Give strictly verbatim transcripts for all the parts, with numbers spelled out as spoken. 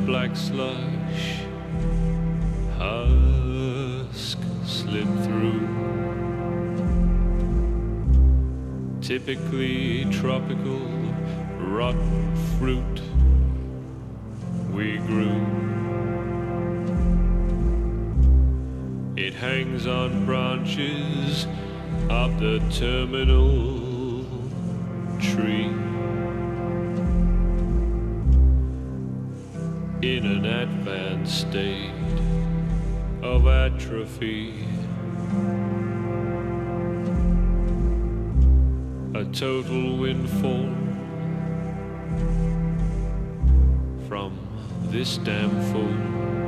black slush, husk slip through. Typically tropical, rotten fruit we grew. It hangs on branches of the terminal tree in an advanced state of atrophy. A total windfall from this damn fool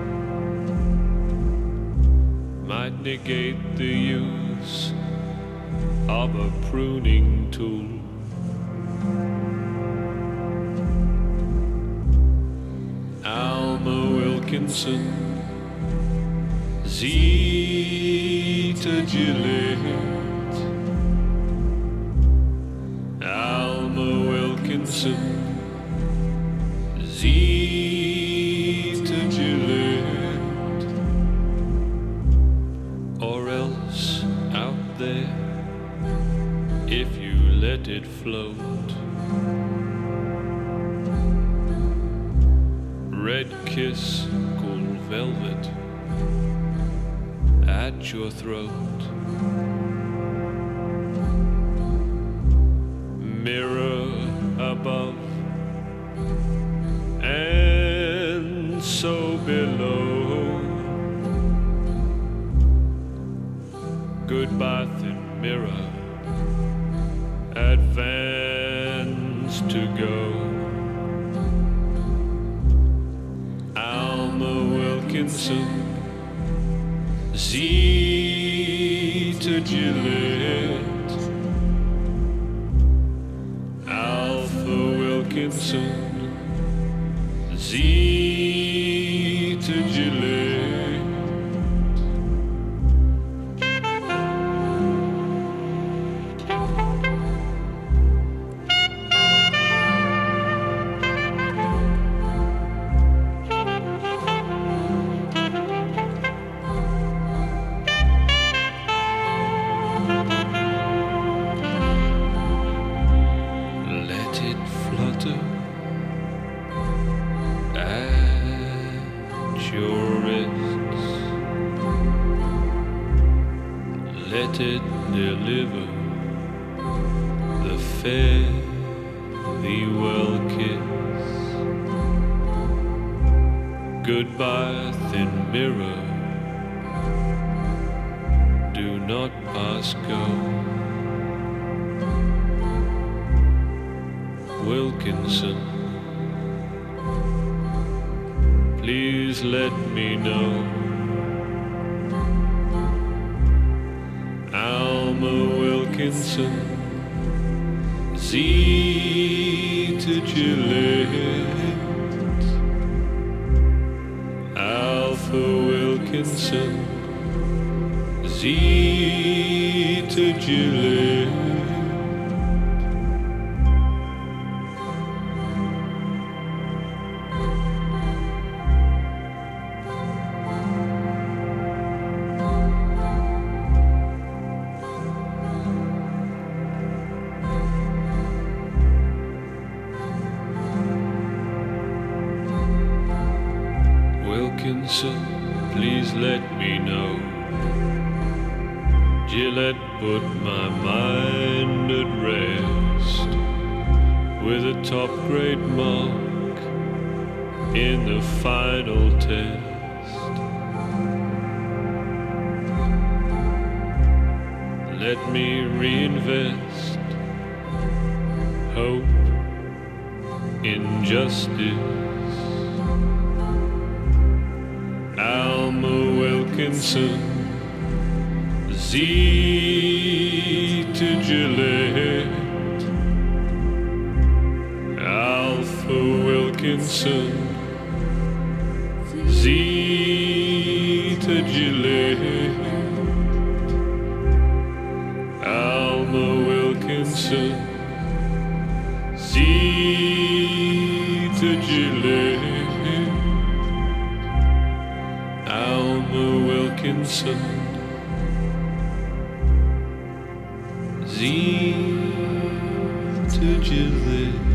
might negate the use of a pruning tool. Alma, Wilkinson, Zeta, Gillette. Alma, Wilkinson, Zeta, Gillette. Or else out there, if you let it float, red kiss, cool velvet at your throat. Mirror above and so below. Goodbye, thin mirror, advance to go. Alma, Wilkinson, Zeta, Gillette. Alpha, Wilkinson, Zeta, Gillette. Flutter at your wrists. Let it deliver the farewell kiss. Goodbye, thin mirror, do not pass go. Wilkinson, please let me know. Alma, Wilkinson, Zeta, Gillette. Alpha, Wilkinson, Zeta, Gillette. Wilkinson, please let me know. Gillette put my mind at rest with a top grade mark in the final test. Let me reinvest hope in justice. Alma, Wilkinson, Zeta, Gillette. Alpha, Wilkinson, Zeta, Gillette. Alma, Wilkinson, Zeta, Gillette. Alma, Wilkinson, Zeta, Gillette.